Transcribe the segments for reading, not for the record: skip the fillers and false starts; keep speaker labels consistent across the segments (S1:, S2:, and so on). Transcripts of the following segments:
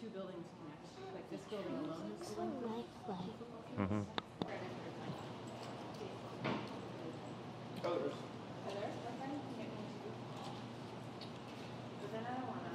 S1: two buildings connect. Like this building alone is the one.
S2: Mm-hmm.
S3: Colors.
S1: But then I don't want to.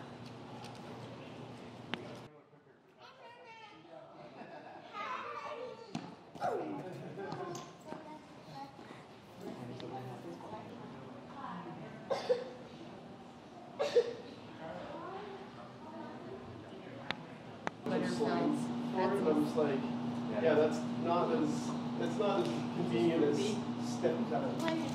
S3: It's like, yeah, it's not as convenient as step down.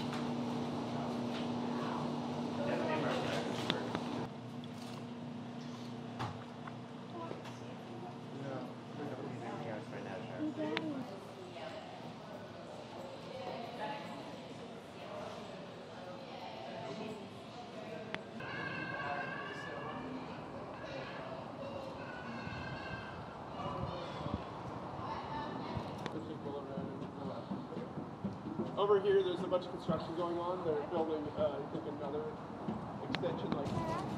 S3: Over here, there's a bunch of construction going on. They're building, I think, another extension like.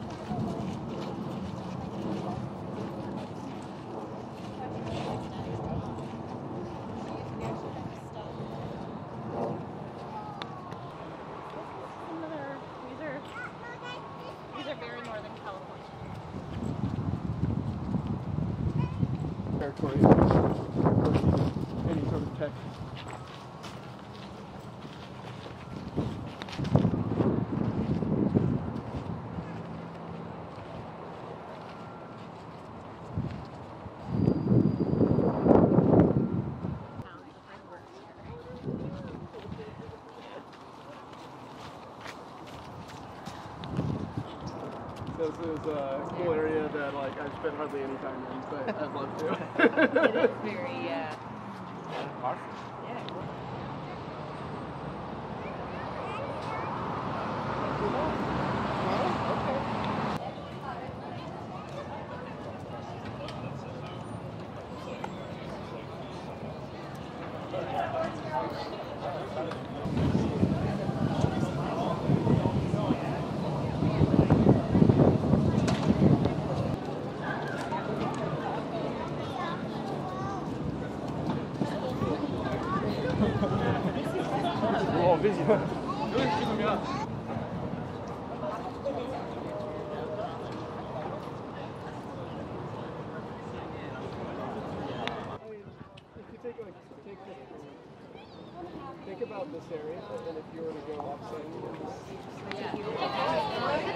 S4: These are very Northern California.
S3: Territory. Any sort of tech. This is a cool area that like I've spent hardly any time in, but I'd love to.
S1: It is very,
S2: Awesome.
S1: yeah.
S2: Oh, busy.
S3: Think about this area, and if you were to go upside,
S1: Yeah.